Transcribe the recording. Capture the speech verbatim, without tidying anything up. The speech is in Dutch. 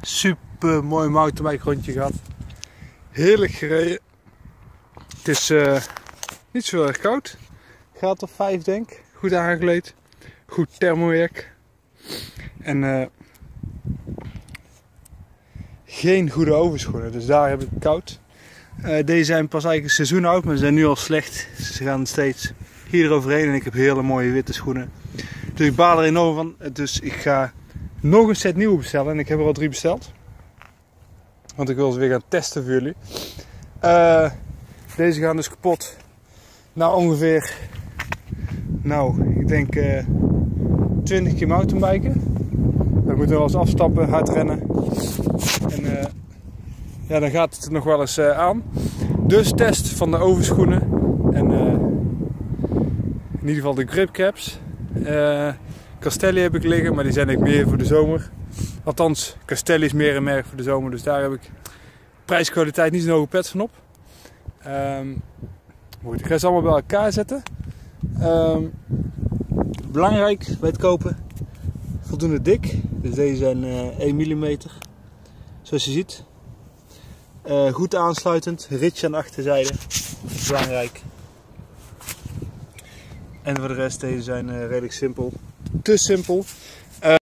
Super mooi mountainbike rondje gehad. Heerlijk gereden. Het is uh, niet zo erg koud. Graad of vijf denk ik. Goed aangekleed. Goed thermowerk. En uh, geen goede overschoenen. Dus daar heb ik het koud. Uh, deze zijn pas eigenlijk een seizoen oud, maar ze zijn nu al slecht. Ze gaan steeds hier eroverheen en ik heb hele mooie witte schoenen. Dus ik baal er enorm van. Dus ik ga nog een set nieuwe bestellen. En ik heb er al drie besteld. Want ik wil ze weer gaan testen voor jullie. Uh, deze gaan dus kapot. Nou ongeveer, nou ik denk uh, twintig keer mountainbiken. Dan moeten we wel eens afstappen, hard rennen. En uh, ja, dan gaat het er nog wel eens uh, aan. Dus test van de overschoenen. En uh, in ieder geval de gripcaps. Uh, Castelli heb ik liggen, maar die zijn ik meer voor de zomer. Althans, Castelli is meer een merk voor de zomer, dus daar heb ik prijs-kwaliteit niet zo'n hoge pet van op. Um, goed, ik ga ze allemaal bij elkaar zetten. Um, belangrijk bij het kopen, voldoende dik. Dus deze zijn uh, één millimeter, zoals je ziet. Uh, goed aansluitend, ritje aan de achterzijde, belangrijk. En voor de rest, deze zijn uh, redelijk simpel. Te simpel.